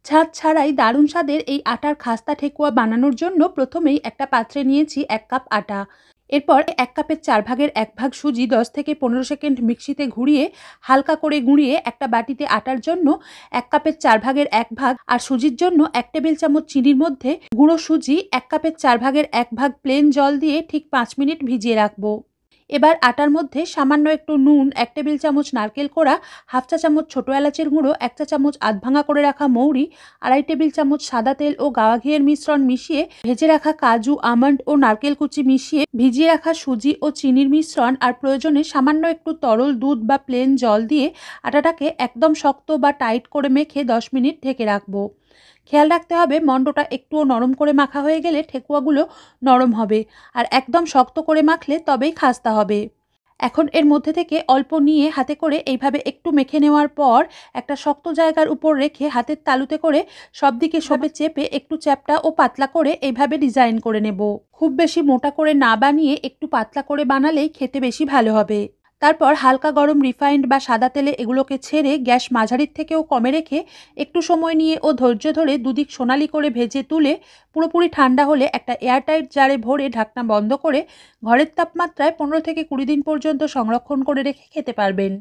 ঝাঁঝ ছাড়াই দারুণ স্বাদের এই আটার খাস্তা ঠেকুয়া বানানোর জন্য প্রথমেই একটা পাত্রে নিয়েছি 1 কাপ আটা। এরপর 1 কাপের 4 ভাগের 1 ভাগ সুজি 10 থেকে 15 সেকেন্ড মিক্সিতে ঘুরিয়ে হালকা করে গুঁড়িয়ে একটা বাটিতে আটার জন্য 1 কাপের 4 ভাগের 1 ভাগ আর সুজির জন্য 1 টেবিল চামচ চিনির মধ্যে গুঁড়ো সুজি 1 কাপের 4 ভাগের 1 ভাগ প্লেন জল দিয়ে ঠিক 5 মিনিট ভিজিয়ে রাখবো। এবার আটার মধ্যে সামান্য একটু নুন, 1 টেবিল চামচ নারকেল কোড়া, হাফ চা চামচ ছোট এলাচের গুঁড়ো, 1 চা চামচ আধভাঙা করে রাখা মৌরি, 2.5 টেবিল চামচ সাদা তেল ও গাওয়া ঘিয়ের মিশ্রণ মিশিয়ে ভেজে রাখা কাজু, আমন্ড ও নারকেল কুচি মিশিয়ে ভিজিয়ে রাখা সুজি ও চিনির মিশ্রণ আর প্রয়োজনে সামান্য একটু তরল দুধ বা প্লেন জল দিয়ে আটাটাকে একদম শক্ত বা টাইট করে মেখে 10 মিনিট ঢেকে রাখবো। খেয়াল রাখতে হবে মন্ডটা একটুও নরম করে মাখা হয়ে গেলে ঠেকুয়াগুলো নরম হবে, আর একদম শক্ত করে মাখলে তবেই খাস্তা হবে। এখন এর মধ্যে থেকে অল্প নিয়ে হাতে করে এইভাবে একটু মেখে নেওয়ার পর একটা শক্ত জায়গার উপর রেখে হাতের তালুতে করে সব দিকে চেপে একটু চ্যাপ্টা ও পাতলা করে এইভাবে ডিজাইন করে নেব। খুব বেশি মোটা করে না বানিয়ে একটু পাতলা করে বানালেই খেতে বেশি ভালো হবে। তারপর হালকা গরম রিফাইন্ড বা সাদা তেলে এগুলোকে ছেড়ে গ্যাস মাঝারির থেকেও কমে রেখে একটু সময় নিয়ে ও ধৈর্য ধরে দুদিক সোনালি করে ভেজে তুলে পুরোপুরি ঠান্ডা হলে একটা এয়ারটাইট জারে ভরে ঢাকনা বন্ধ করে ঘরের তাপমাত্রায় 15 থেকে 20 দিন পর্যন্ত সংরক্ষণ করে রেখে খেতে পারবেন।